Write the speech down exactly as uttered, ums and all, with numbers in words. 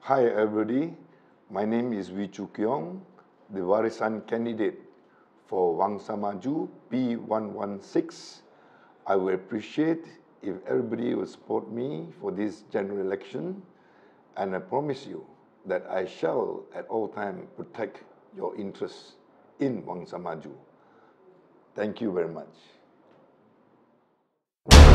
Hi everybody, my name is Choo Keong, the Warisan candidate for Wangsa Maju P one one six. I would appreciate if everybody would support me for this general election, and I promise you that I shall at all times protect your interests in Wangsa Maju. Thank you very much.